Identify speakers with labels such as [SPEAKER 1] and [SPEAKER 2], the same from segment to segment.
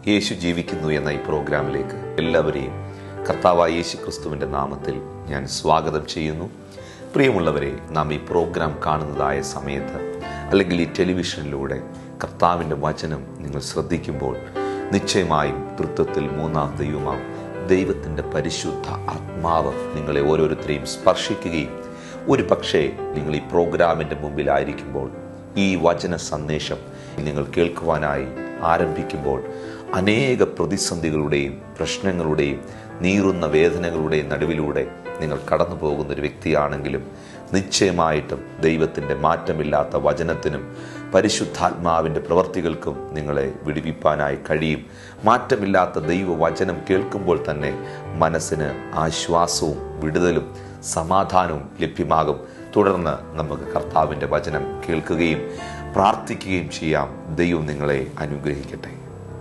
[SPEAKER 1] യേശു ജീവിക്കുന്നു എന്ന ഈ പ്രോഗ്രാമിലേക്ക് എല്ലാവരെയും കർത്താവായ യേശു ക്രിസ്തുവിൻ്റെ നാമത്തിൽ ഞാൻ സ്വാഗതം ചെയ്യുന്നു. പ്രിയമുള്ളവരെ, നാം ഈ പ്രോഗ്രാം കാണുന്നതായ സമയത്ത് അല്ലെങ്കിൽ ഈ ടെലിവിഷനിലൂടെ കർത്താവിൻ്റെ വചനം നിങ്ങൾ ശ്രദ്ധിക്കുമ്പോൾ നിശ്ചയമായും തൃത്വത്തിൽ മൂന്നാം ദൈവമാം ദൈവത്തിൻ്റെ പരിശുദ്ധ ആത്മാവ് നിങ്ങളെ ഓരോരുത്തരെയും സ്പർശിക്കുകയും ഒരു പക്ഷേ നിങ്ങൾ ഈ പ്രോഗ്രാമിൻ്റെ മുമ്പിലായിരിക്കുമ്പോൾ ഈ വചന സന്ദേശം നിങ്ങൾ കേൾക്കുവാനായി ആരംഭിക്കുമ്പോൾ അനേക പ്രതിസന്ധികളുടെയും പ്രശ്നങ്ങളുടെയും നീറുന്ന വേദനകളുടെയും നടുവിലൂടെ നിങ്ങൾ കടന്നു പോകുന്ന ഒരു വ്യക്തിയാണെങ്കിലും നിശ്ചയമായിട്ടും ദൈവത്തിൻ്റെ മാറ്റമില്ലാത്ത വചനത്തിനും പരിശുദ്ധാത്മാവിൻ്റെ പ്രവർത്തികൾക്കും നിങ്ങളെ വിടുവിപ്പാനായി കഴിയും. മാറ്റമില്ലാത്ത ദൈവവചനം കേൾക്കുമ്പോൾ തന്നെ മനസ്സിന് ആശ്വാസവും വിടുതലും സമാധാനവും ലഭ്യമാകും. തുടർന്ന് നമുക്ക് കർത്താവിൻ്റെ വചനം കേൾക്കുകയും പ്രാർത്ഥിക്കുകയും ചെയ്യാം. ദൈവം നിങ്ങളെ അനുഗ്രഹിക്കട്ടെ.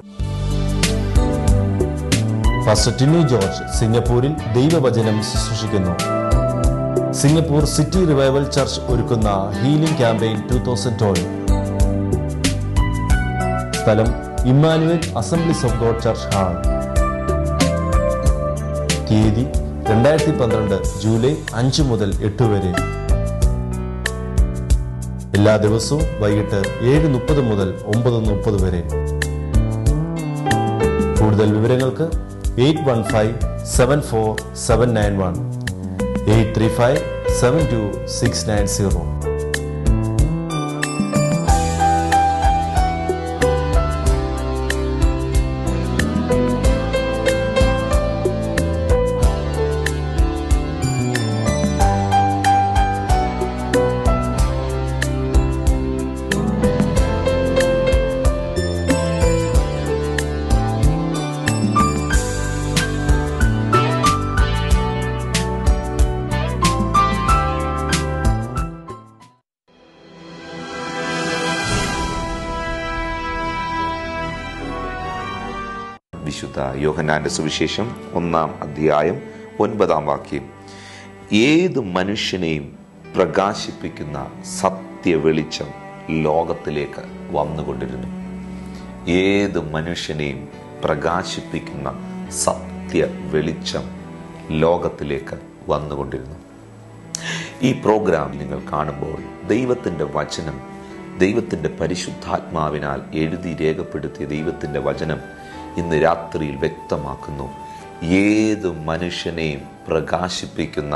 [SPEAKER 2] പാസ്റ്റർ ടിനി ജോർജ് സിംഗപ്പൂരിൽ ദൈവവചനം ശുശ്രൂഷിക്കുന്നു. സിംഗപ്പൂർ സിറ്റി റിവൈവൽ ചർച്ച് ഒരുക്കുന്ന ഹീലിംഗ് ക്യാമ്പയിൻ 2012. സ്ഥലം Emmanuel Assemblies of God church hall. തീയതി 2012 ജൂലൈ 5 മുതൽ 8 വരെ. എല്ലാ ദിവസവും വൈകിട്ട് 7:30 മുതൽ 9:30 വരെ. കൂടുതൽ വിവരങ്ങൾക്ക് 81574791 835726990.
[SPEAKER 1] വിശുദ്ധ യോഹന്നാന്റെ സുവിശേഷം 1-ാം അധ്യായം 9-ാം വാക്യം. ഏത് മനുഷ്യനെയും പ്രകാശിപ്പിക്കുന്ന സത്യ വെളിച്ചം ലോകത്തിലേക്ക് വന്നുകൊണ്ടിരുന്നു. ഏത് മനുഷ്യനെയും പ്രകാശിപ്പിക്കുന്ന സത്യ വെളിച്ചം ലോകത്തിലേക്ക് വന്നുകൊണ്ടിരുന്നു. ഈ പ്രോഗ്രാം നിങ്ങൾ കാണുമ്പോൾ ദൈവത്തിൻ്റെ വചനം, ദൈവത്തിൻ്റെ പരിശുദ്ധാത്മാവിനാൽ എഴുതി രേഖപ്പെടുത്തിയ ദൈവത്തിൻ്റെ വചനം ഇന്ന് രാത്രിയിൽ വ്യക്തമാക്കുന്നു. ഏത് മനുഷ്യനെയും പ്രകാശിപ്പിക്കുന്ന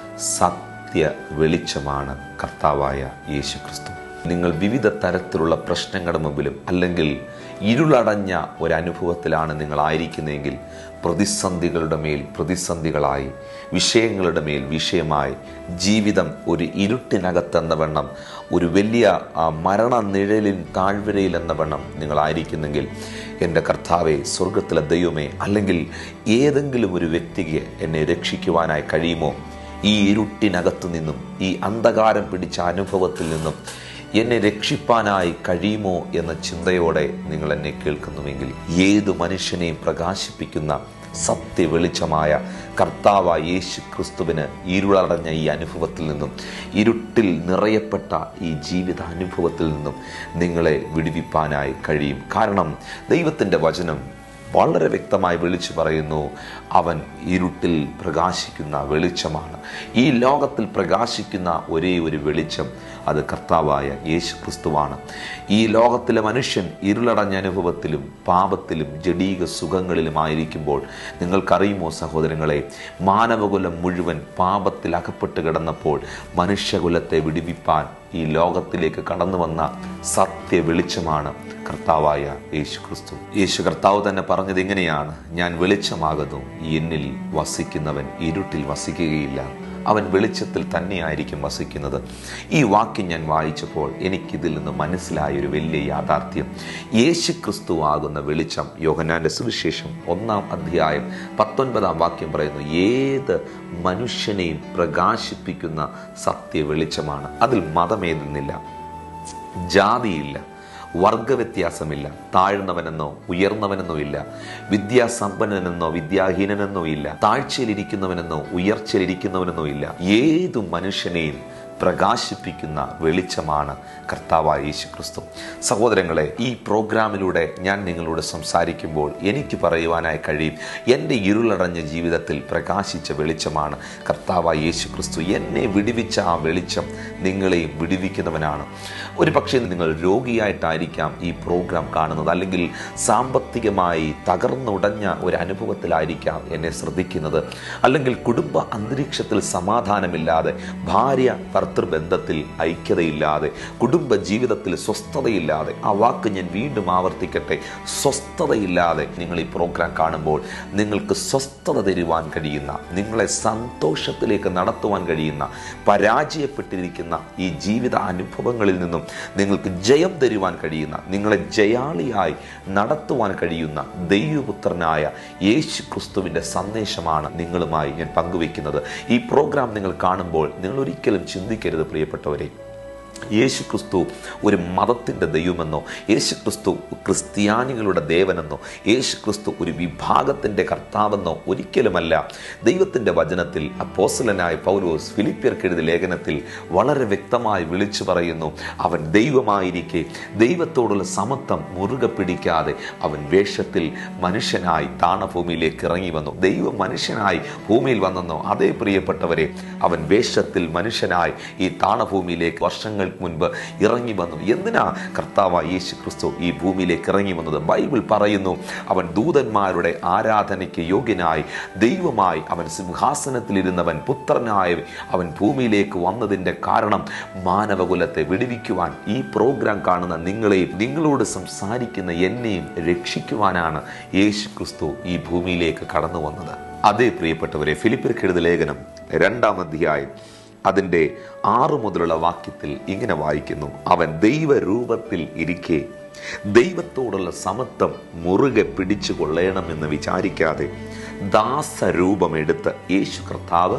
[SPEAKER 1] സത്യ വെളിച്ചമാണ് കർത്താവായ യേശു ക്രിസ്തു. നിങ്ങൾ വിവിധ തരത്തിലുള്ള പ്രശ്നങ്ങളുടെ മുമ്പിലും അല്ലെങ്കിൽ ഇരുളടഞ്ഞ ഒരനുഭവത്തിലാണ് നിങ്ങളായിരിക്കുന്നതെങ്കിൽ പ്രതിസന്ധികളുടെ മേൽ പ്രതിസന്ധികളായി, വിഷയങ്ങളുടെ മേൽ വിഷയമായി, ജീവിതം ഒരു ഇരുട്ടിനകത്തെന്ന വണ്ണം, ഒരു വലിയ മരണനിഴലിൻ താഴ്വരയിൽ എന്ന വണ്ണം നിങ്ങളായിരിക്കുന്നെങ്കിൽ എൻ്റെ കർത്താവെ, സ്വർഗത്തിലെ ദൈവമേ, അല്ലെങ്കിൽ ഏതെങ്കിലും ഒരു വ്യക്തിക്ക് എന്നെ രക്ഷിക്കുവാനായി കഴിയുമോ? ഈ ഇരുട്ടിനകത്തു നിന്നും, ഈ അന്ധകാരം പിടിച്ച അനുഭവത്തിൽ നിന്നും എന്നെ രക്ഷിപ്പാനായി കഴിയുമോ എന്ന ചിന്തയോടെ നിങ്ങൾ എന്നെ കേൾക്കുന്നുവെങ്കിൽ ഏതു മനുഷ്യനെയും പ്രകാശിപ്പിക്കുന്ന സത്യ വെളിച്ചമായ കർത്താവായ യേശു ക്രിസ്തുവിന് ഇരുളടഞ്ഞ ഈ അനുഭവത്തിൽ നിന്നും, ഇരുട്ടിൽ നിറയപ്പെട്ട ഈ ജീവിതാനുഭവത്തിൽ നിന്നും നിങ്ങളെ വിടുവിപ്പാനായി കഴിയും. കാരണം ദൈവത്തിൻ്റെ വചനം വളരെ വ്യക്തമായി വിളിച്ചു പറയുന്നു, അവൻ ഇരുട്ടിൽ പ്രകാശിക്കുന്ന വെളിച്ചമാണ്. ഈ ലോകത്തിൽ പ്രകാശിക്കുന്ന ഒരേ ഒരു വെളിച്ചം അത് കർത്താവായ യേശു ക്രിസ്തുവാണ്. ഈ ലോകത്തിലെ മനുഷ്യൻ ഇരുളടഞ്ഞ അനുഭവത്തിലും പാപത്തിലും ജഡീക സുഖങ്ങളിലുമായിരിക്കുമ്പോൾ നിങ്ങൾക്കറിയുമോ സഹോദരങ്ങളെ, മാനവകുലം മുഴുവൻ പാപത്തിൽ അകപ്പെട്ട് കിടന്നപ്പോൾ മനുഷ്യകുലത്തെ വിടുവിപ്പാൻ ഈ ലോകത്തിലേക്ക് കടന്നു വന്ന സത്യ വെളിച്ചമാണ് കർത്താവായ യേശു ക്രിസ്തു. യേശു കർത്താവ് തന്നെ പറഞ്ഞത് ഇങ്ങനെയാണ്, ഞാൻ വെളിച്ചമാകുന്നു, എന്നിൽ വസിക്കുന്നവൻ ഇരുട്ടിൽ വസിക്കുകയില്ല, അവൻ വെളിച്ചത്തിൽ തന്നെയായിരിക്കും വസിക്കുന്നത്. ഈ വാക്യം ഞാൻ വായിച്ചപ്പോൾ എനിക്കിതിൽ നിന്ന് മനസ്സിലായൊരു വലിയ യാഥാർത്ഥ്യം, യേശു ക്രിസ്തു ആകുന്ന വെളിച്ചം. യോഹന്നാന്റെ സുവിശേഷം 1-ാം അധ്യായം 19-ാം വാക്യം പറയുന്നു, ഏത് മനുഷ്യനെയും പ്രകാശിപ്പിക്കുന്ന സത്യ വെളിച്ചമാണ്. അതിൽ മതമേതുന്നില്ല, ജാതിയില്ല, വർഗവ്യത്യാസമില്ല, താഴ്ന്നവനെന്നോ ഉയർന്നവനെന്നോ ഇല്ല, വിദ്യാസമ്പന്നനെന്നോ വിദ്യാഹീനനെന്നോ ഇല്ല, താഴ്ചയിലിരിക്കുന്നവനെന്നോ ഉയർച്ചയിലിരിക്കുന്നവനെന്നോ ഇല്ല. ഏതു മനുഷ്യനെയും പ്രകാശിപ്പിക്കുന്ന വെളിച്ചമാണ് കർത്താവായ യേശു ക്രിസ്തു. സഹോദരങ്ങളെ, ഈ പ്രോഗ്രാമിലൂടെ ഞാൻ നിങ്ങളോട് സംസാരിക്കുമ്പോൾ എനിക്ക് പറയുവാനായി കഴിയും, എൻ്റെ ഇരുളടഞ്ഞ ജീവിതത്തിൽ പ്രകാശിച്ച വെളിച്ചമാണ് കർത്താവായ യേശു ക്രിസ്തു. എന്നെ വിടുവിച്ച ആ വെളിച്ചം നിങ്ങളെയും വിടുവിക്കുന്നവനാണ്. ഒരു പക്ഷേ നിങ്ങൾ രോഗിയായിട്ടായിരിക്കാം ഈ പ്രോഗ്രാം കാണുന്നത്, അല്ലെങ്കിൽ സാമ്പത്തികമായി തകർന്നുടഞ്ഞ ഒരു അനുഭവത്തിലായിരിക്കാം എന്നെ ശ്രദ്ധിക്കുന്നത്, അല്ലെങ്കിൽ കുടുംബ അന്തരീക്ഷത്തിൽ സമാധാനമില്ലാതെ, ഭാര്യ ഭർത്തൃബന്ധത്തിൽ ഐക്യതയില്ലാതെ, കുടുംബ ജീവിതത്തിൽ സ്വസ്ഥതയില്ലാതെ. ആ വാക്ക് ഞാൻ വീണ്ടും ആവർത്തിക്കട്ടെ, സ്വസ്ഥതയില്ലാതെ നിങ്ങൾ ഈ പ്രോഗ്രാം കാണുമ്പോൾ നിങ്ങൾക്ക് സ്വസ്ഥത തരുവാൻ കഴിയുന്ന, നിങ്ങളെ സന്തോഷത്തിലേക്ക് നടത്തുവാൻ കഴിയുന്ന, പരാജയപ്പെട്ടിരിക്കുന്ന ഈ ജീവിത അനുഭവങ്ങളിൽ നിന്നും നിങ്ങൾക്ക് ജയം തരുവാൻ കഴിയുന്ന, നിങ്ങളെ ജയാളിയായി നടത്തുവാൻ കഴിയുന്ന ദൈവപുത്രനായ യേശു ക്രിസ്തുവിൻ്റെ സന്ദേശമാണ് നിങ്ങളുമായി ഞാൻ പങ്കുവയ്ക്കുന്നത്. ഈ പ്രോഗ്രാം നിങ്ങൾ കാണുമ്പോൾ നിങ്ങൾ ഒരിക്കലും ചിന്തിക്കരുത് പ്രിയപ്പെട്ടവരെ, യേശു ക്രിസ്തു ഒരു മതത്തിൻ്റെ ദൈവമെന്നോ, യേശു ക്രിസ്തു ക്രിസ്ത്യാനികളുടെ ദേവനെന്നോ, യേശു ക്രിസ്തു ഒരു വിഭാഗത്തിൻ്റെ കർത്താവെന്നോ ഒരിക്കലുമല്ല. ദൈവത്തിൻ്റെ വചനത്തിൽ അപ്പോസ്തലനായ പൗലോസ് ഫിലിപ്പിയർക്കെഴുതിയ ലേഖനത്തിൽ വളരെ വ്യക്തമായി വിളിച്ചു പറയുന്നു, അവൻ ദൈവമായിരിക്കെ ദൈവത്തോടുള്ള സമത്വം മുറുകെ പിടിക്കാതെ അവൻ വേഷത്തിൽ മനുഷ്യനായി താണഭൂമിയിലേക്ക് ഇറങ്ങി വന്നു. ദൈവം മനുഷ്യനായി ഭൂമിയിൽ വന്നെന്നോ? അതേ പ്രിയപ്പെട്ടവരെ, അവൻ വേഷത്തിൽ മനുഷ്യനായി ഈ താണഭൂമിയിലേക്ക് വർഷങ്ങൾ മുൻപ് ഇറങ്ങി വന്നു. എന്തിനാ കർത്താവായ യേശു ക്രിസ്തു ഈ ഭൂമിയിലേക്ക് ഇറങ്ങി വന്നത്? ബൈബിൾ പറയുന്നു, അവൻ ദൂതന്മാരുടെ ആരാധനയ്ക്ക് യോഗ്യനായി ദൈവമായി അവൻ സിംഹാസനത്തിലിരുന്നവൻ പുത്രനായി അവൻ ഭൂമിയിലേക്ക് വന്നതിൻ്റെ കാരണം മാനവകുലത്തെ വിടുവിക്കുവാൻ, ഈ പ്രോഗ്രാം കാണുന്ന നിങ്ങളെയും നിങ്ങളോട് സംസാരിക്കുന്ന എന്നെയും രക്ഷിക്കുവാനാണ് യേശു ക്രിസ്തു ഈ ഭൂമിയിലേക്ക് കടന്നു വന്നത്. അതേ പ്രിയപ്പെട്ടവരെ, ഫിലിപ്പിയർക്കെഴുതിയ ലേഖനം 2-ാം അധ്യായം അതിൻ്റെ 6 മുതലുള്ള വാക്യത്തിൽ ഇങ്ങനെ വായിക്കുന്നു, അവൻ ദൈവരൂപത്തിൽ ഇരിക്കെ ദൈവത്തോടുള്ള സമത്വം മുറുകെ പിടിച്ചു കൊള്ളണമെന്ന് വിചാരിക്കാതെ ദാസരൂപമെടുത്ത്, യേശു കർത്താവ്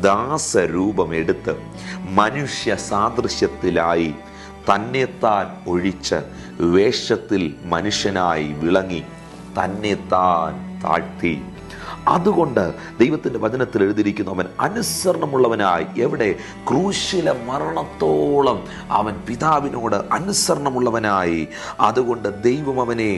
[SPEAKER 1] ദാസരൂപമെടുത്ത് മനുഷ്യ സാദൃശ്യത്തിലായി തന്നെത്താൻ ഒഴിച്ച് വേഷത്തിൽ മനുഷ്യനായി വിളങ്ങി തന്നെത്താൻ താഴ്ത്തി. അതുകൊണ്ട് ദൈവത്തിൻ്റെ വചനത്തിൽ എഴുതിയിരിക്കുന്നു, അവൻ അനുസരണമുള്ളവനായി, എവിടെ? ക്രൂശിലെ മരണത്തോളം അവൻ പിതാവിനോട് അനുസരണമുള്ളവനായി. അതുകൊണ്ട് ദൈവം അവനെ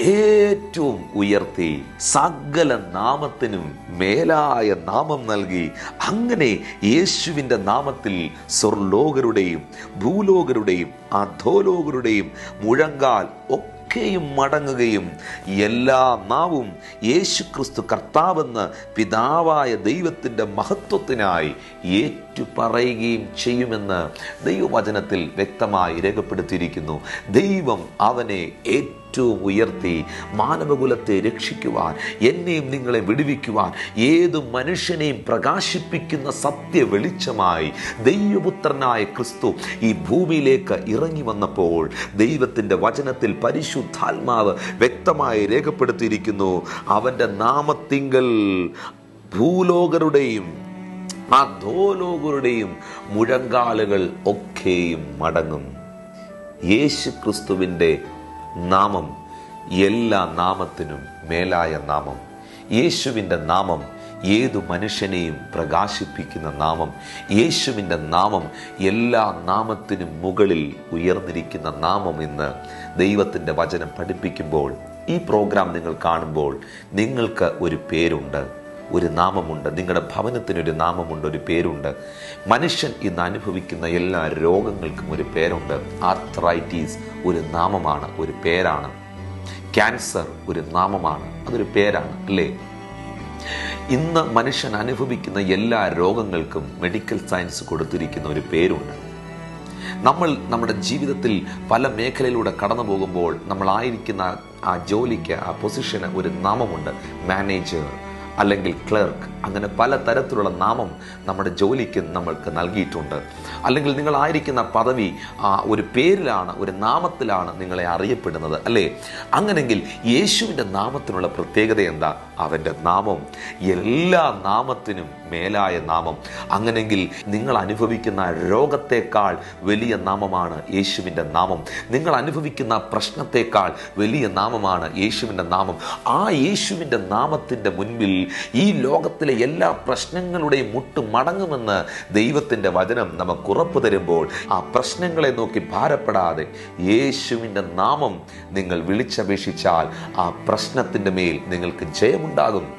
[SPEAKER 1] ഏറ്റവും ഉയർത്തി സകല നാമത്തിനും മേലായ നാമം നൽകി. അങ്ങനെ യേശുവിൻ്റെ നാമത്തിൽ സ്വർലോകരുടെയും ഭൂലോകരുടെയും അധോലോകരുടെയും മുഴങ്കാൽ ഒക്കെയും മടങ്ങുകയും എല്ലാ നാവും യേശു ക്രിസ്തു കർത്താവെന്ന് പിതാവായ ദൈവത്തിൻ്റെ മഹത്വത്തിനായി ഏറ്റുപറയുകയും ചെയ്യുമെന്ന് ദൈവവചനത്തിൽ വ്യക്തമായി രേഖപ്പെടുത്തിയിരിക്കുന്നു. ദൈവം അവനെ ഏറ്റവും ഉയർത്തി മാനവകുലത്തെ രക്ഷിക്കുവാൻ, എന്നെയും നിങ്ങളെ വിടുവിക്കുവാൻ, ഏതു മനുഷ്യനെയും പ്രകാശിപ്പിക്കുന്ന സത്യ വെളിച്ചമായി ദൈവപുത്രനായ ക്രിസ്തു ഈ ഭൂമിയിലേക്ക് ഇറങ്ങി വന്നപ്പോൾ ദൈവത്തിൻ്റെ വചനത്തിൽ പരിശുദ്ധാത്മാവ് വ്യക്തമായി രേഖപ്പെടുത്തിയിരിക്കുന്നു, അവൻ്റെ നാമത്തിങ്കൽ ഭൂലോകരുടെയും അധോലോകരുടെയും മുഴങ്കാലുകൾ ഒക്കെയും മടങ്ങും. യേശു ക്രിസ്തുവിൻ്റെ നാമം എല്ലാ നാമത്തിനും മേലായ നാമം. യേശുവിൻ്റെ നാമം ഏതു മനുഷ്യനെയും പ്രകാശിപ്പിക്കുന്ന നാമം. യേശുവിൻ്റെ നാമം എല്ലാ നാമത്തിനും മുകളിൽ ഉയർന്നിരിക്കുന്ന നാമം എന്ന് ദൈവത്തിൻ്റെ വചനം പഠിപ്പിക്കുമ്പോൾ, ഈ പ്രോഗ്രാം നിങ്ങൾ കാണുമ്പോൾ നിങ്ങൾക്ക് ഒരു പേരുണ്ട്, ഒരു നാമമുണ്ട്. നിങ്ങളുടെ ഭവനത്തിനൊരു നാമമുണ്ട്, ഒരു പേരുണ്ട്. മനുഷ്യൻ ഇന്ന് അനുഭവിക്കുന്ന എല്ലാ രോഗങ്ങൾക്കും ഒരു പേരുണ്ട്. ആർത്രൈറ്റീസ് ഒരു നാമമാണ്, ഒരു പേരാണ്. ക്യാൻസർ ഒരു നാമമാണ്, അതൊരു പേരാണ്, അല്ലേ? ഇന്ന് മനുഷ്യൻ അനുഭവിക്കുന്ന എല്ലാ രോഗങ്ങൾക്കും മെഡിക്കൽ സയൻസ് കൊടുത്തിരിക്കുന്ന ഒരു പേരുണ്ട്. നമ്മൾ നമ്മുടെ ജീവിതത്തിൽ പല മേഖലയിലൂടെ കടന്നു പോകുമ്പോൾ നമ്മളായിരിക്കുന്ന ആ ജോലിക്ക്, ആ പൊസിഷന് ഒരു നാമമുണ്ട്. മാനേജർ അല്ലെങ്കിൽ ക്ലർക്ക്, അങ്ങനെ പല തരത്തിലുള്ള നാമം നമ്മുടെ ജോലിക്ക് നമ്മൾക്ക് നൽകിയിട്ടുണ്ട്. അല്ലെങ്കിൽ നിങ്ങളായിരിക്കുന്ന പദവി ഒരു പേരിലാണ്, ഒരു നാമത്തിലാണ് നിങ്ങളെ അറിയപ്പെടുന്നത്, അല്ലേ? അങ്ങനെങ്കിൽ യേശുവിൻ്റെ നാമത്തിനുള്ള പ്രത്യേകത എന്താ? അവൻ്റെ നാമം എല്ലാ നാമത്തിനും മേലായ നാമം. അങ്ങനെങ്കിൽ നിങ്ങൾ അനുഭവിക്കുന്ന രോഗത്തെക്കാൾ വലിയ നാമമാണ് യേശുവിൻ്റെ നാമം. നിങ്ങൾ അനുഭവിക്കുന്ന പ്രശ്നത്തെക്കാൾ വലിയ നാമമാണ് യേശുവിൻ്റെ നാമം. ആ യേശുവിൻ്റെ നാമത്തിൻ്റെ മുൻപിൽ ഈ ലോകത്തിലെ എല്ലാ പ്രശ്നങ്ങളുടെയും മുട്ട് മടങ്ങുമെന്ന് ദൈവത്തിൻ്റെ വചനം നമുക്ക് ഉറപ്പ് തരുമ്പോൾ ആ പ്രശ്നങ്ങളെ നോക്കി ഭാരപ്പെടാതെ യേശുവിൻ്റെ നാമം നിങ്ങൾ വിളിച്ചപേക്ഷിച്ചാൽ ആ പ്രശ്നത്തിൻ്റെ മേൽ നിങ്ങൾക്ക് ജയമുണ്ടാകും.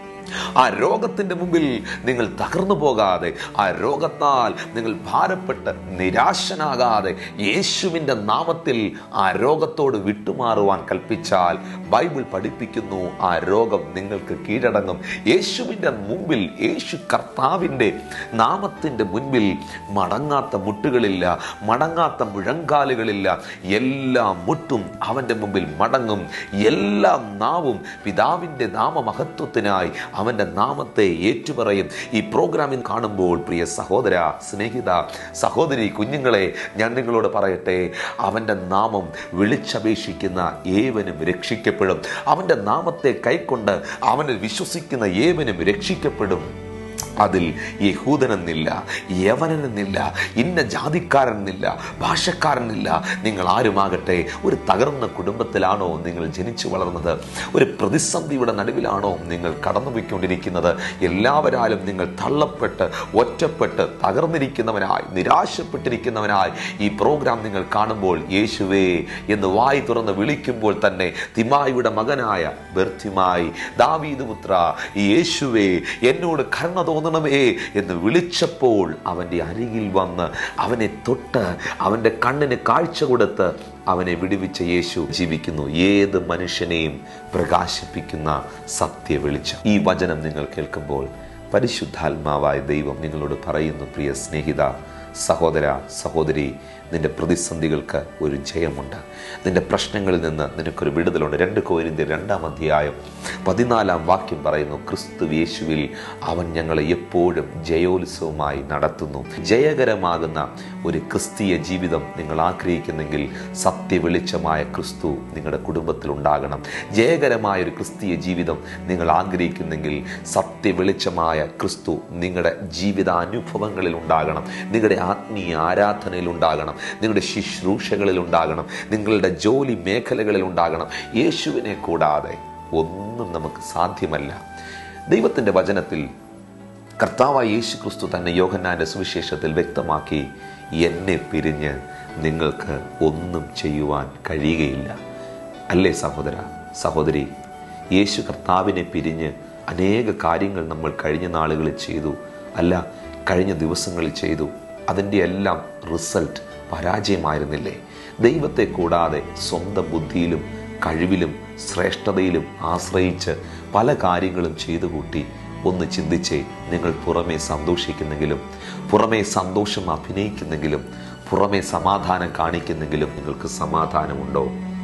[SPEAKER 1] ആ രോഗത്തിൻ്റെ മുമ്പിൽ നിങ്ങൾ തകർന്നു പോകാതെ, ആ രോഗത്താൽ നിങ്ങൾ ഭാരപ്പെട്ട് നിരാശനാകാതെ യേശുവിൻ്റെ നാമത്തിൽ ആ രോഗത്തോട് വിട്ടുമാറുവാൻ കൽപ്പിച്ചാൽ ബൈബിൾ പഠിപ്പിക്കുന്നു ആ രോഗം നിങ്ങൾക്ക് കീഴടങ്ങും. യേശുവിൻ്റെ മുമ്പിൽ, യേശു കർത്താവിൻ്റെ നാമത്തിൻ്റെ മുൻപിൽ മടങ്ങാത്ത മുട്ടുകളില്ല, മടങ്ങാത്ത മുഴങ്കാലുകളില്ല. എല്ലാ മുട്ടും അവൻ്റെ മുമ്പിൽ മടങ്ങും. എല്ലാ നാവും പിതാവിൻ്റെ നാമമഹത്വത്തിനായി അവൻ്റെ നാമത്തെ ഏറ്റുപറയും. ഈ പ്രോഗ്രാമിൽ കാണുമ്പോൾ പ്രിയ സഹോദര, സ്നേഹിത, സഹോദരി, കുഞ്ഞുങ്ങളെ, ഞാൻ നിങ്ങളോട് പറയട്ടെ, അവൻ്റെ നാമം വിളിച്ചപേക്ഷിക്കുന്ന ഏവനും രക്ഷിക്കപ്പെടും. അവൻ്റെ നാമത്തെ കൈക്കൊണ്ട് അവനെ വിശ്വസിക്കുന്ന ഏവനും രക്ഷിക്കപ്പെടും. അതിൽ യഹൂദനെന്നില്ല, യവനെന്നില്ല, ഇന്ന ജാതിക്കാരനെന്നില്ല, ഭാഷക്കാരനില്ല. നിങ്ങൾ ആരുമാകട്ടെ, ഒരു തകർന്ന കുടുംബത്തിലാണോ നിങ്ങൾ ജനിച്ചു വളർന്നത്? ഒരു പ്രതിസന്ധിയുടെ നടുവിലാണോ നിങ്ങൾ കടന്നുപോയിക്കൊണ്ടിരിക്കുന്നത്? എല്ലാവരാലും നിങ്ങൾ തള്ളപ്പെട്ട്, ഒറ്റപ്പെട്ട്, തകർന്നിരിക്കുന്നവനായി, നിരാശപ്പെട്ടിരിക്കുന്നവനായി ഈ പ്രോഗ്രാം നിങ്ങൾ കാണുമ്പോൾ യേശുവേ എന്ന് വായി തുറന്ന് വിളിക്കുമ്പോൾ തന്നെ തിമായിയുടെ മകനായ ബർത്തിമായി, ദാവീദ് പുത്ര യേശുവേ എന്നോട് കരുണ തോന്നണമേ എന്ന് വിളിച്ചപ്പോൾ അവൻ്റെ അരികിൽ വന്ന് അവനെ തൊട്ട് അവൻ്റെ കണ്ണിന് കാഴ്ച കൊടുത്ത് അവനെ വിടുവിച്ച യേശു ജീവിക്കുന്നു. ഏത് മനുഷ്യനെയും പ്രകാശിപ്പിക്കുന്ന സത്യ വെളിച്ചം. ഈ വചനം നിങ്ങൾ കേൾക്കുമ്പോൾ പരിശുദ്ധാത്മാവായ ദൈവം നിങ്ങളോട് പറയുന്നു, പ്രിയ സ്നേഹിത, സഹോദര, സഹോദരി, നിന്റെ പ്രതിസന്ധികൾക്ക് ഒരു ജയമുണ്ട്. നിന്റെ പ്രശ്നങ്ങളിൽ നിന്ന് നിനക്കൊരു വിടുതലുണ്ട്. 2 കൊരിന്ത്യർ 2-ാം അധ്യായം 14-ാം വാക്യം പറയുന്നു, ക്രിസ്തു യേശുവിൽ അവൻ ഞങ്ങളെ എപ്പോഴും ജയോത്സവമായി നടത്തുന്നു. ജയകരമാകുന്ന ഒരു ക്രിസ്തീയ ജീവിതം നിങ്ങൾ ആഗ്രഹിക്കുന്നെങ്കിൽ സത്യ വെളിച്ചമായ ക്രിസ്തു നിങ്ങളുടെ കുടുംബത്തിൽ ഉണ്ടാകണം. ജയകരമായ ഒരു ക്രിസ്തീയ ജീവിതം നിങ്ങൾ ആഗ്രഹിക്കുന്നെങ്കിൽ സത്യ വെളിച്ചമായ ക്രിസ്തു നിങ്ങളുടെ ജീവിതാനുഭവങ്ങളിൽ ഉണ്ടാകണം, നിങ്ങളുടെ ആത്മീയ ആരാധനയിൽ ഉണ്ടാകണം, നിങ്ങളുടെ ശുശ്രൂഷകളിൽ ഉണ്ടാകണം, നിങ്ങളുടെ ജോലി മേഖലകളിൽ ഉണ്ടാകണം. യേശുവിനെ കൂടാതെ ഒന്നും നമുക്ക് സാധ്യമല്ല. ദൈവത്തിൻ്റെ വചനത്തിൽ കർത്താവായ യേശു ക്രിസ്തു തന്നെ യോഹന്നാന്റെ സുവിശേഷത്തിൽ വ്യക്തമാക്കി, എന്നെ പിരിഞ്ഞ് നിങ്ങൾക്ക് ഒന്നും ചെയ്യുവാൻ കഴിയുകയില്ല. അല്ലേ സഹോദര, സഹോദരി? യേശു കർത്താവിനെ പിരിഞ്ഞ് അനേക കാര്യങ്ങൾ നമ്മൾ കഴിഞ്ഞ നാളുകളിൽ ചെയ്തു, അല്ല കഴിഞ്ഞ ദിവസങ്ങളിൽ ചെയ്തു. അതിൻ്റെ എല്ലാം റിസൾട്ട് പരാജയമായിരുന്നില്ലേ? ദൈവത്തെ കൂടാതെ സ്വന്തം ബുദ്ധിയിലും കഴിവിലും ശ്രേഷ്ഠതയിലും ആശ്രയിച്ച് പല കാര്യങ്ങളും ചെയ്തു കൂട്ടി. ഒന്ന് ചിന്തിച്ചേ, നിങ്ങൾ പുറമേ സന്തോഷിക്കുന്നെങ്കിലും, പുറമേ സന്തോഷം അഭിനയിക്കുന്നെങ്കിലും, പുറമേ സമാധാനം കാണിക്കുന്നെങ്കിലും നിങ്ങൾക്ക് സമാധാനമുണ്ടോ?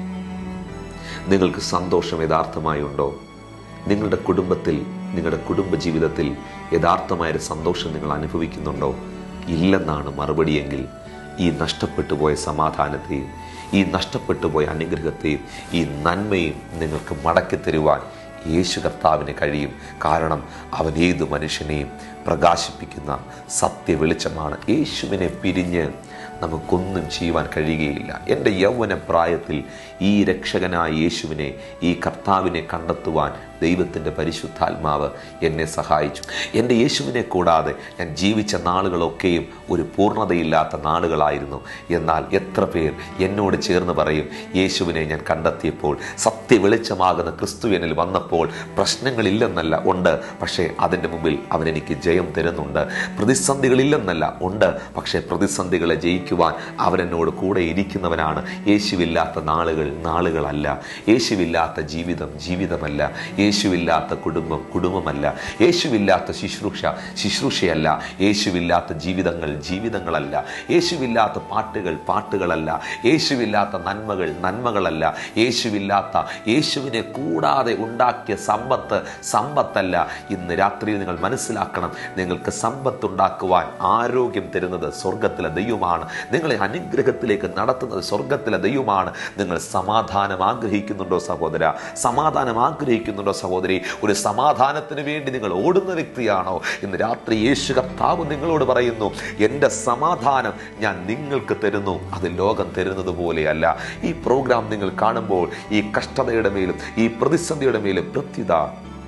[SPEAKER 1] നിങ്ങൾക്ക് സന്തോഷം യഥാർത്ഥമായി ഉണ്ടോ? നിങ്ങളുടെ കുടുംബത്തിൽ, നിങ്ങളുടെ കുടുംബജീവിതത്തിൽ യഥാർത്ഥമായൊരു സന്തോഷം നിങ്ങൾ അനുഭവിക്കുന്നുണ്ടോ? ഇല്ലെന്നാണ് മറുപടിയെങ്കിൽ ഈ നഷ്ടപ്പെട്ടു പോയ സമാധാനത്തെയും ഈ നഷ്ടപ്പെട്ടു പോയ അനുഗ്രഹത്തെയും ഈ നന്മയും നിങ്ങൾക്ക് മടക്കി തരുവാൻ യേശു കർത്താവിന് കഴിയും. കാരണം അവൻ ഏതു മനുഷ്യനെയും പ്രകാശിപ്പിക്കുന്ന സത്യ വെളിച്ചമാണ്. യേശുവിനെ പിരിഞ്ഞ് നമുക്കൊന്നും ചെയ്യുവാൻ കഴിയുകയില്ല. എൻ്റെ യൗവന പ്രായത്തിൽ ഈ രക്ഷകനായ യേശുവിനെ, ഈ കർത്താവിനെ കണ്ടെത്തുവാൻ ദൈവത്തിൻ്റെ പരിശുദ്ധാത്മാവ് എന്നെ സഹായിച്ചു. എൻ്റെ യേശുവിനെ കൂടാതെ ഞാൻ ജീവിച്ച നാളുകളൊക്കെയും ഒരു പൂർണ്ണതയില്ലാത്ത നാളുകളായിരുന്നു. എന്നാൽ എത്ര പേർ എന്നോട് ചേർന്ന് പറയും, യേശുവിനെ ഞാൻ കണ്ടെത്തിയപ്പോൾ, സത്യ വെളിച്ചമാകുന്ന ക്രിസ്തു എന്നിൽ വന്നപ്പോൾ പ്രശ്നങ്ങളില്ലെന്നല്ല, ഉണ്ട്, പക്ഷേ അതിൻ്റെ മുമ്പിൽ അവൻ എനിക്ക് ജയം തരുന്നുണ്ട്. പ്രതിസന്ധികളില്ലെന്നല്ല, ഉണ്ട്, പക്ഷേ പ്രതിസന്ധികളെ ജയിക്കുവാൻ അവൻ എന്നോട് കൂടെ ഇരിക്കുന്നവനാണ്. യേശുവില്ലാത്ത നാളുകൾ നാളുകളല്ല, യേശുവില്ലാത്ത ജീവിതം ജീവിതമല്ല, യേശുവില്ലാത്ത കുടുംബം കുടുംബമല്ല, യേശുവില്ലാത്ത ശുശ്രൂഷ ശുശ്രൂഷയല്ല, യേശുവില്ലാത്ത ജീവിതങ്ങൾ ജീവിതങ്ങളല്ല, യേശുവില്ലാത്ത പാട്ടുകൾ പാട്ടുകളല്ല, യേശുവില്ലാത്ത നന്മകൾ നന്മകളല്ല, യേശുവില്ലാത്ത, യേശുവിനെ കൂടാതെ ഉണ്ടാക്കിയ സമ്പത്ത് സമ്പത്തല്ല. ഇന്ന് രാത്രിയിൽ നിങ്ങൾ മനസ്സിലാക്കണം, നിങ്ങൾക്ക് സമ്പത്തുണ്ടാക്കുവാൻ ആരോഗ്യം തരുന്നത് സ്വർഗത്തിലെ ദൈവമാണ്. നിങ്ങളെ അനുഗ്രഹത്തിലേക്ക് നടത്തുന്നത് സ്വർഗത്തിലെ ദൈവമാണ്. നിങ്ങൾ സമാധാനം ആഗ്രഹിക്കുന്നുണ്ടോ സഹോദര? സമാധാനം ആഗ്രഹിക്കുന്നുണ്ടോ സഹോദരി? ഒരു സമാധാനത്തിന് വേണ്ടി നിങ്ങൾ ഓടുന്ന വ്യക്തിയാണോ? ഇന്ന് രാത്രി യേശു കർത്താവ് നിങ്ങളോട് പറയുന്നു, എൻ്റെ സമാധാനം ഞാൻ നിങ്ങൾക്ക് തരുന്നു, അത് ലോകം തരുന്നത് പോലെയല്ല. ഈ പ്രോഗ്രാം നിങ്ങൾ കാണുമ്പോൾ ഈ കഷ്ടതയുടെ മേലും ഈ പ്രതിസന്ധിയുടെ മേലും പ്രത്യുത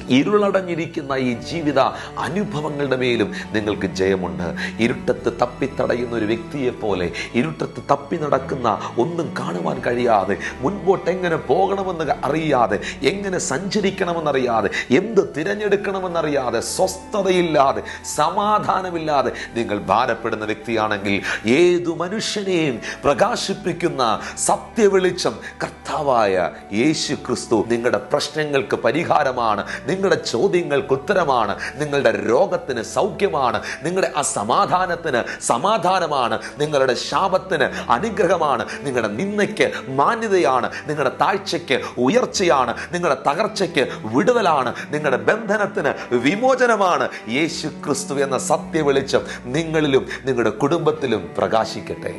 [SPEAKER 1] ഇരുളടഞ്ഞിരിക്കുന്ന ഈ ജീവിത അനുഭവങ്ങളുടെ മേലും നിങ്ങൾക്ക് ജയമുണ്ട്. ഇരുട്ടത്ത് തപ്പിത്തടയുന്ന ഒരു വ്യക്തിയെ പോലെ, ഇരുട്ടത്ത് തപ്പി നടക്കുന്ന, ഒന്നും കാണുവാൻ കഴിയാതെ, മുൻപോട്ട് എങ്ങനെ പോകണമെന്ന് അറിയാതെ, എങ്ങനെ സഞ്ചരിക്കണമെന്നറിയാതെ, എന്ത് തിരഞ്ഞെടുക്കണമെന്നറിയാതെ, സ്വസ്ഥതയില്ലാതെ, സമാധാനമില്ലാതെ നിങ്ങൾ ഭാരപ്പെടുന്ന വ്യക്തിയാണെങ്കിൽ, ഏതു മനുഷ്യനെയും പ്രകാശിപ്പിക്കുന്ന സത്യവെളിച്ചം കർത്താവായ യേശു ക്രിസ്തു നിങ്ങളുടെ പ്രശ്നങ്ങൾക്ക് പരിഹാരമാണ്, നിങ്ങളുടെ ചോദ്യങ്ങൾക്ക് ഉത്തരമാണ്, നിങ്ങളുടെ രോഗത്തിന് സൗഖ്യമാണ്, നിങ്ങളുടെ അസമാധാനത്തിന് സമാധാനമാണ്, നിങ്ങളുടെ ശാപത്തിന് അനുഗ്രഹമാണ്, നിങ്ങളുടെ നിന്ദയ്ക്ക് മാന്യതയാണ്, നിങ്ങളുടെ താഴ്ചയ്ക്ക് ഉയർച്ചയാണ്, നിങ്ങളുടെ തകർച്ചയ്ക്ക് വിടുതലാണ്, നിങ്ങളുടെ ബന്ധനത്തിന് വിമോചനമാണ്. യേശു ക്രിസ്തു എന്ന സത്യവെളിച്ചം നിങ്ങളിലും നിങ്ങളുടെ കുടുംബത്തിലും പ്രകാശിക്കട്ടെ.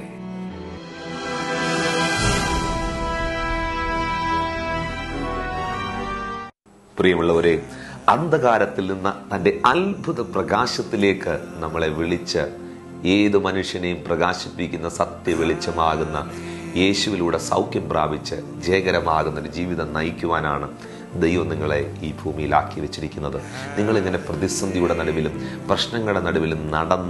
[SPEAKER 1] പ്രിയമുള്ളവരെ, അന്ധകാരത്തിൽ നിന്ന് തൻ്റെ അത്ഭുത പ്രകാശത്തിലേക്ക് നമ്മളെ വിളിച്ച് ഏതു മനുഷ്യനെയും പ്രകാശിപ്പിക്കുന്ന സത്യ വെളിച്ചമാകുന്ന യേശുവിലൂടെ സൗഖ്യം പ്രാപിച്ച് ജയകരമാകുന്നൊരു ജീവിതം നയിക്കുവാനാണ് ദൈവം നിങ്ങളെ ഈ ഭൂമിയിലാക്കി വെച്ചിരിക്കുന്നത്. നിങ്ങളിങ്ങനെ പ്രതിസന്ധിയുടെ നടുവിലും പ്രശ്നങ്ങളുടെ നടുവിലും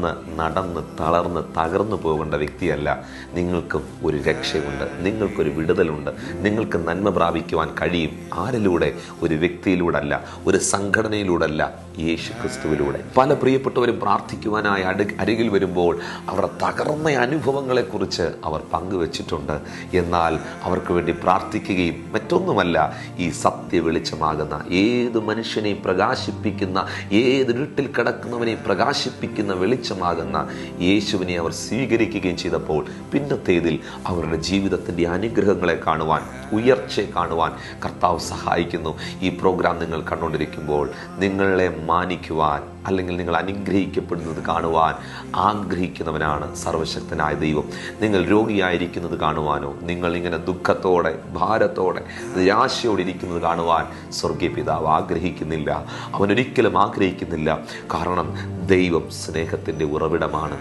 [SPEAKER 1] നടന്ന് തളർന്ന് തകർന്നു പോകേണ്ട വ്യക്തിയല്ല. നിങ്ങൾക്കും ഒരു രക്ഷയുണ്ട്, നിങ്ങൾക്കൊരു വിടുതലുണ്ട്, നിങ്ങൾക്ക് നന്മ പ്രാപിക്കുവാൻ കഴിയും. ആരിലൂടെ? ഒരു വ്യക്തിയിലൂടല്ല, ഒരു സംഘടനയിലൂടല്ല, യേശു ക്രിസ്തുവിലൂടെ. പല പ്രിയപ്പെട്ടവരും പ്രാർത്ഥിക്കുവാനായി അരികിൽ വരുമ്പോൾ അവരുടെ തകർന്ന അനുഭവങ്ങളെക്കുറിച്ച് അവർ പങ്കുവച്ചിട്ടുണ്ട്. എന്നാൽ അവർക്ക് വേണ്ടി പ്രാർത്ഥിക്കുകയും മറ്റൊന്നുമല്ല, ഈ സത്യ വെളിച്ചമാകുന്ന, ഏത് മനുഷ്യനെയും പ്രകാശിപ്പിക്കുന്ന, ഏത് ഇരുട്ടിൽ കിടക്കുന്നവനെയും പ്രകാശിപ്പിക്കുന്ന വെളിച്ചമാകുന്ന യേശുവിനെ അവർ സ്വീകരിക്കുകയും ചെയ്തപ്പോൾ പിന്നത്തേതിൽ അവരുടെ ജീവിതത്തിൻ്റെ അനുഗ്രഹങ്ങളെ കാണുവാൻ, ഉയർച്ചയെ കാണുവാൻ കർത്താവ് സഹായിക്കുന്നു. ഈ പ്രോഗ്രാം നിങ്ങൾ കണ്ടുകൊണ്ടിരിക്കുമ്പോൾ നിങ്ങളെ മാനിക്കുവാൻ, അല്ലെങ്കിൽ നിങ്ങൾ അനുഗ്രഹിക്കപ്പെടുന്നത് കാണുവാൻ ആഗ്രഹിക്കുന്നവനാണ് സർവശക്തനായ ദൈവം. നിങ്ങൾ രോഗിയായിരിക്കുന്നത് കാണുവാനോ, നിങ്ങൾ ഇങ്ങനെ ദുഃഖത്തോടെ, ഭാരത്തോടെ, നിരാശയോടെ ഇരിക്കുന്നത് കാണുവാൻ സ്വർഗീയ പിതാവ് ആഗ്രഹിക്കുന്നില്ല. അവനൊരിക്കലും ആഗ്രഹിക്കുന്നില്ല. കാരണം ദൈവം സ്നേഹത്തിൻ്റെ ഉറവിടമാണ്.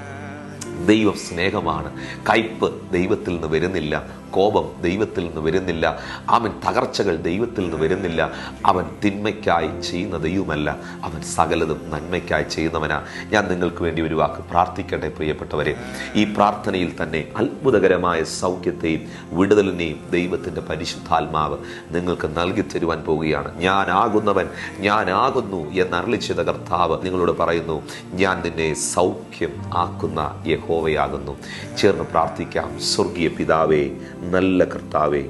[SPEAKER 1] ദൈവം സ്നേഹമാണ്. കയ്പ് ദൈവത്തിൽ നിന്ന് വരുന്നില്ല, കോപം ദൈവത്തിൽ നിന്ന് വരുന്നില്ല, അവൻ തകർച്ചകൾ ദൈവത്തിൽ നിന്ന് വരുന്നില്ല. അവൻ തിന്മയ്ക്കായി ചെയ്യുന്ന ദൈവമല്ല, അവൻ സകലതും നന്മയ്ക്കായി ചെയ്യുന്നവനാ. ഞാൻ നിങ്ങൾക്ക് വേണ്ടി ഒരു വാക്ക് പ്രാർത്ഥിക്കട്ടെ പ്രിയപ്പെട്ടവരെ. ഈ പ്രാർത്ഥനയിൽ തന്നെ അത്ഭുതകരമായ സൗഖ്യത്തെയും വിടുതലിനെയും ദൈവത്തിൻ്റെ പരിശുദ്ധാത്മാവ് നിങ്ങൾക്ക് നൽകി തരുവാൻ പോവുകയാണ്. ഞാനാകുന്നവൻ, ഞാനാകുന്നു എന്നരുളി ചെയ്ത കർത്താവ് നിങ്ങളോട് പറയുന്നു, ഞാൻ നിന്നെ സൗഖ്യം ആക്കുന്ന യഹോവയാകുന്നു. ചേർന്ന് പ്രാർത്ഥിക്കാം. സ്വർഗീയ പിതാവേ, നല്ല കർത്താവേ,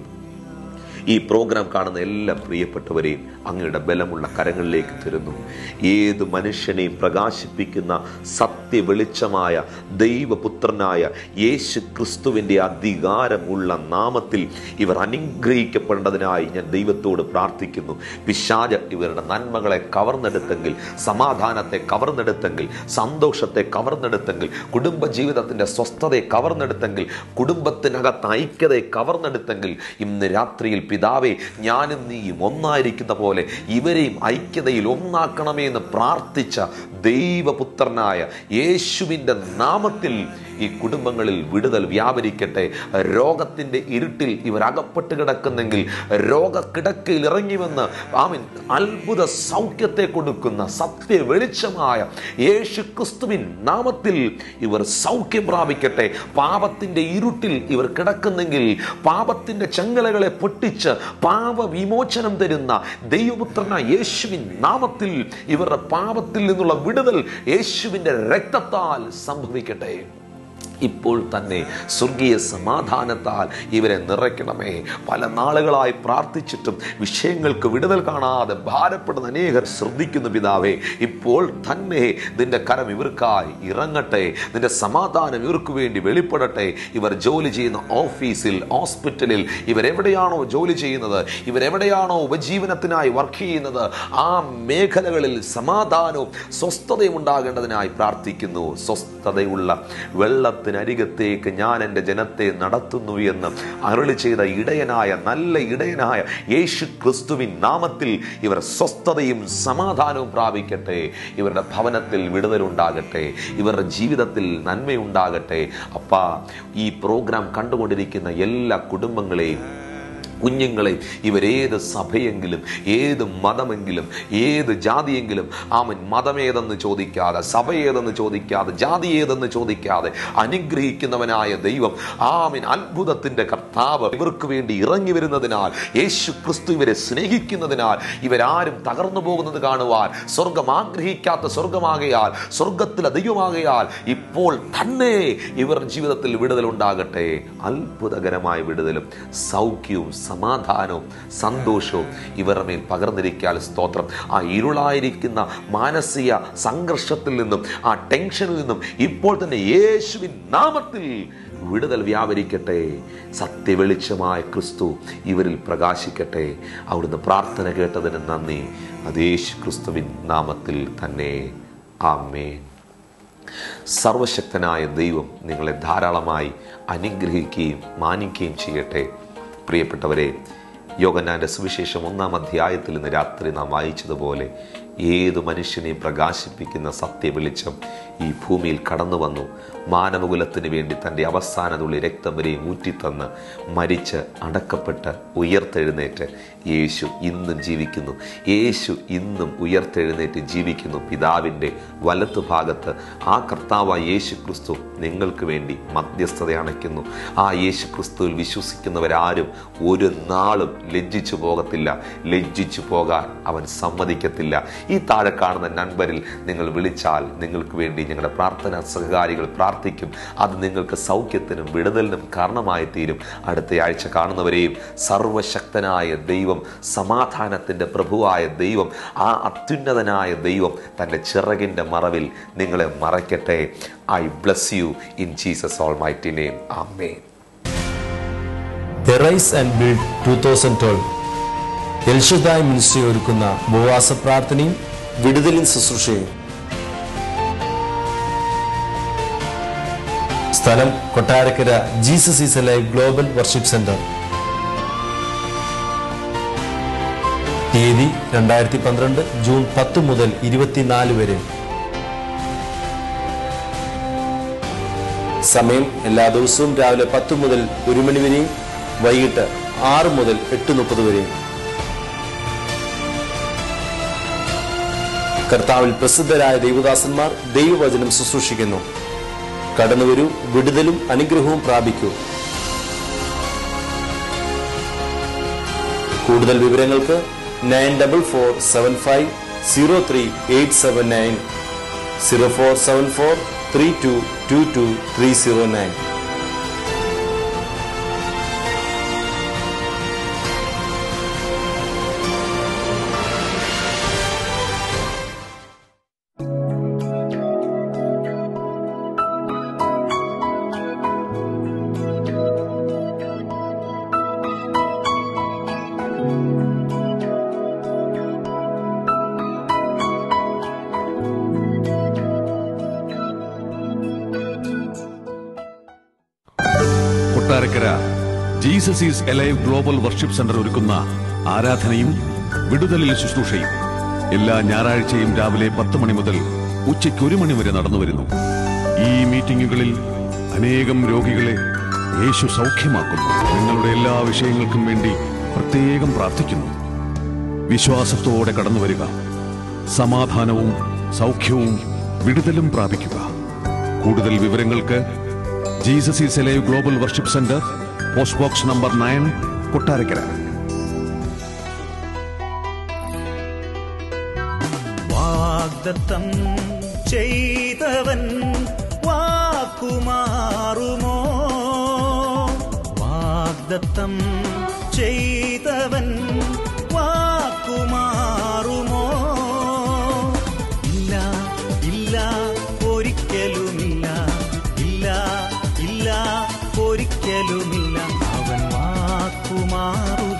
[SPEAKER 1] ഈ പ്രോഗ്രാം കാണുന്ന എല്ലാ പ്രിയപ്പെട്ടവരെയും അങ്ങയുടെ ബലമുള്ള കരങ്ങളിലേക്ക് തരുന്നു. ഏത് മനുഷ്യനെയും പ്രകാശിപ്പിക്കുന്ന സത്യ വെളിച്ചമായ ദൈവപുത്രനായ യേശു ക്രിസ്തുവിൻ്റെ അധികാരമുള്ള നാമത്തിൽ ഇവർ അനുഗ്രഹിക്കപ്പെടേണ്ടതിനായി ഞാൻ ദൈവത്തോട് പ്രാർത്ഥിക്കുന്നു. പിശാച് ഇവരുടെ നന്മകളെ കവർന്നെടുത്തെങ്കിൽ, സമാധാനത്തെ കവർന്നെടുത്തെങ്കിൽ, സന്തോഷത്തെ കവർന്നെടുത്തെങ്കിൽ, കുടുംബജീവിതത്തിൻ്റെ സ്വസ്ഥതയെ കവർന്നെടുത്തെങ്കിൽ, കുടുംബത്തിനകത്ത് ഐക്യതയെ കവർന്നെടുത്തെങ്കിൽ, ഇന്ന് രാത്രിയിൽ പിതാവേ, ഞാനും നീയും ഒന്നായിരിക്കുന്ന പോലെ ഇവരെയും ഐക്യതയിൽ ഒന്നാക്കണമേ എന്ന് പ്രാർത്ഥിച്ച ദൈവപുത്രനായ യേശുവിൻ്റെ നാമത്തിൽ ഈ കുടുംബങ്ങളിൽ വിടുതൽ വ്യാപരിക്കട്ടെ. രോഗത്തിൻ്റെ ഇരുട്ടിൽ ഇവർ അകപ്പെട്ട് കിടക്കുന്നെങ്കിൽ രോഗക്കിടക്കയിൽ ഇറങ്ങി വന്ന് ആമീൻ അത്ഭുത സൗഖ്യത്തെ കൊടുക്കുന്ന സത്യ വെളിച്ചമായ യേശു ക്രിസ്തുവിൻ നാമത്തിൽ ഇവർ സൗഖ്യം പ്രാപിക്കട്ടെ. പാപത്തിൻ്റെ ഇരുട്ടിൽ ഇവർ കിടക്കുന്നെങ്കിൽ പാപത്തിൻ്റെ ചങ്ങലകളെ പൊട്ടിച്ച് പാപ വിമോചനം തരുന്ന ദൈവപുത്രനായ യേശുവിൻ നാമത്തിൽ ഇവരുടെ പാപത്തിൽ നിന്നുള്ള വിടുതൽ യേശുവിൻ്റെ രക്തത്താൽ സംഭവിക്കട്ടെ. ഇപ്പോൾ തന്നെ സ്വർഗീയ സമാധാനത്താൽ ഇവരെ നിറയ്ക്കണമേ. പല നാളുകളായി പ്രാർത്ഥിച്ചിട്ടും വിഷയങ്ങൾക്ക് വിടുതൽ കാണാതെ ഭാരപ്പെടുന്ന അനേകർ ശ്രദ്ധിക്കുന്നു പിതാവേ. ഇപ്പോൾ തന്നെ നിന്റെ കരം ഇവർക്കായി ഇറങ്ങട്ടെ, നിന്റെ സമാധാനം ഇവർക്ക് വേണ്ടി വെളിപ്പെടട്ടെ. ഇവർ ജോലി ചെയ്യുന്ന ഓഫീസിൽ, ഹോസ്പിറ്റലിൽ, ഇവരെവിടെയാണോ ജോലി ചെയ്യുന്നത്, ഇവരെവിടെയാണോ ഉപജീവനത്തിനായി വർക്ക് ചെയ്യുന്നത്, ആ മേഖലകളിൽ സമാധാനവും സ്വസ്ഥതയും ഉണ്ടാകേണ്ടതിനായി പ്രാർത്ഥിക്കുന്നു. സ്വസ്ഥതയുള്ള വെള്ളത്തിനരികത്തേക്ക് ഞാൻ എൻ്റെ ജനത്തെ നടത്തുന്നു എന്ന് അരുളി ചെയ്ത ഇടയനായ, നല്ല ഇടയനായ യേശു ക്രിസ്തുവിൻ നാമത്തിൽ ഇവർ സ്വസ്ഥതയും സമാധാനവും പ്രാപിക്കട്ടെ. ഇവരുടെ ഭവനത്തിൽ വിടുതലുണ്ടാകട്ടെ, ഇവരുടെ ജീവിതത്തിൽ നന്മയുണ്ടാകട്ടെ. അപ്പാ, ഈ പ്രോഗ്രാം കണ്ടുകൊണ്ടിരിക്കുന്ന എല്ലാ കുടുംബങ്ങളെയും കുഞ്ഞുങ്ങളെ ഇവരേത് സഭയെങ്കിലും ഏത് മതമെങ്കിലും ഏത് ജാതിയെങ്കിലും ആമൻ മതമേതെന്ന് ചോദിക്കാതെ സഭയേതെന്ന് ചോദിക്കാതെ ജാതി ഏതെന്ന് ചോദിക്കാതെ അനുഗ്രഹിക്കുന്നവനായ ദൈവം ആമൻ അത്ഭുതത്തിന്റെ കർത്താവ് ഇവർക്ക് വേണ്ടി ഇറങ്ങി വരുന്നതിനാൽ യേശു ക്രിസ്തു ഇവരെ സ്നേഹിക്കുന്നതിനാൽ ഇവരാരും തകർന്നു പോകുന്നത് കാണുവാൻ സ്വർഗം ആഗ്രഹിക്കാത്ത സ്വർഗമാകയാൽ സ്വർഗത്തിലെ ദൈവമാകയാൽ ഇപ്പോൾ തന്നെ ഇവരുടെ ജീവിതത്തിൽ വിടുതൽ ഉണ്ടാകട്ടെ. അത്ഭുതകരമായ വിടുതലും സൗഖ്യവും സമാധാനവും സന്തോഷവും ഇവരുടെ മേൽ പകർന്നിരിക്കാൻ സ്തോത്രം. ആ ഇരുളായിരിക്കുന്ന മാനസിക സംഘർഷത്തിൽ നിന്നും ആ ടെൻഷനിൽ നിന്നും ഇപ്പോൾ തന്നെ യേശുവിൻ നാമത്തിൽ വിടുതൽ വ്യാപരിക്കട്ടെ. സത്യവെളിച്ചമായ ക്രിസ്തു ഇവരിൽ പ്രകാശിക്കട്ടെ. അവിടുന്ന് പ്രാർത്ഥന കേട്ടതിന് നന്ദി. അത് യേശു ക്രിസ്തുവിൻ നാമത്തിൽ തന്നെ. ആമേൻ. സർവശക്തനായ ദൈവം നിങ്ങളെ ധാരാളമായി അനുഗ്രഹിക്കുകയും മാനിക്കുകയും ചെയ്യട്ടെ. പ്രിയപ്പെട്ടവരെ, യോഹന്നാന്റെ സുവിശേഷം 1-ാം അധ്യായത്തിൽ ഇന്ന് രാത്രി നാം വായിച്ചതുപോലെ ഏതു മനുഷ്യനെയും പ്രകാശിപ്പിക്കുന്ന സത്യവെളിച്ചം ഈ ഭൂമിയിൽ കടന്നു വന്നു. മാനവകുലത്തിന് വേണ്ടി തൻ്റെ അവസാന തുള്ളി രക്തം വരെയും ഊറ്റിത്തന്ന് മരിച്ച് അടക്കപ്പെട്ട് ഉയർത്തെഴുന്നേറ്റ് യേശു ഇന്നും ജീവിക്കുന്നു. യേശു ഇന്നും ഉയർത്തെഴുന്നേറ്റ് ജീവിക്കുന്നു. പിതാവിൻ്റെ വലത്തു ഭാഗത്ത് ആ കർത്താവായ യേശു ക്രിസ്തു നിങ്ങൾക്ക് വേണ്ടി മധ്യസ്ഥത അണയ്ക്കുന്നു. ആ യേശു ക്രിസ്തുവിൽ വിശ്വസിക്കുന്നവരാരും ഒരു നാളും ലജ്ജിച്ചു പോകത്തില്ല. ലജ്ജിച്ചു പോകാൻ അവൻ സമ്മതിക്കത്തില്ല. ഈ താഴെ കാണുന്ന നമ്പറിൽ നിങ്ങൾ വിളിച്ചാൽ നിങ്ങൾക്ക് വേണ്ടി ഞങ്ങളുടെ പ്രാർത്ഥനാ സഹകാരികൾ പ്രാർത്ഥിക്കും. അത് നിങ്ങൾക്ക് സൗഖ്യത്തിനും വിടുതലിനും കാരണമായി തീരും. അടുത്ത ആഴ്ച കാണുന്നവരെയും സർവശക്തനായ ദൈവം, സമാധാനത്തിൻ്റെ പ്രഭുവായ ദൈവം, ആ അത്യുന്നതനായ ദൈവം തൻ്റെ ചിറകിൻ്റെ മറവിൽ നിങ്ങളെ മറയ്ക്കട്ടെ. I bless you in Jesus' almighty name. Amen.
[SPEAKER 2] Arise and Build 2012 El Shaddai ministry ഒരുക്കുന്ന ഉപവാസ പ്രാർത്ഥനയും വിടുതലിൻ ശുശ്രൂഷയും. സ്ഥലം Kottarakkara Jesus is alive global worship centre. തീയതി 2012 ജൂൺ 10 മുതൽ 24 വരെ. സമയം എല്ലാ ദിവസവും രാവിലെ 10 മുതൽ 1 മണി വരെയും വൈകിട്ട് 6 മുതൽ 8:30 വരെയും. കർത്താവിൽ പ്രസിദ്ധരായ ദൈവദാസന്മാർ ദൈവവചനം ശുശ്രൂഷിക്കുന്നു. കടന്നുവരൂ, വിടുതലും അനുഗ്രഹവും പ്രാപിക്കൂ. കൂടുതൽ വിവരങ്ങൾക്ക് 9447503879 047432222309.
[SPEAKER 3] Kottarakkara Jesus is alive global worship centre ഒരുക്കുന്ന ആരാധനയും വിടുതലിൽ ശുശ്രൂഷയും എല്ലാ ഞായറാഴ്ചയും രാവിലെ 10 മണി മുതൽ ഉച്ചയ്ക്ക് 1 മണി വരെ നടന്നുവരുന്നു. ഈ മീറ്റിംഗുകളിൽ അനേകം രോഗികളെ യേശു സൗഖ്യമാക്കുന്നു. നിങ്ങളുടെ എല്ലാ വിഷയങ്ങൾക്കും വേണ്ടി പ്രത്യേകം പ്രാർത്ഥിക്കുന്നു. വിശ്വാസത്തോടെ കടന്നുവരിക. സമാധാനവും സൗഖ്യവും വിടുതലും പ്രാപിക്കുക. കൂടുതൽ വിവരങ്ങൾക്ക് Jesus is alive global worship centre, post box number 9, Kottarakkara.
[SPEAKER 4] വാഗ്ദത്തം ചെയ്തവൻ വാക്കുമാറുമോ? വാഗ്ദത്തം ചെയ്തവൻ വാക്കുമാറുമോ? ഇല്ല, ഇല്ല, ഒരിക്കലുമില്ല. ഇല്ല, ഇല്ല, ഒരിക്കലുമില്ല. അവൻ വാക്കുമാറുക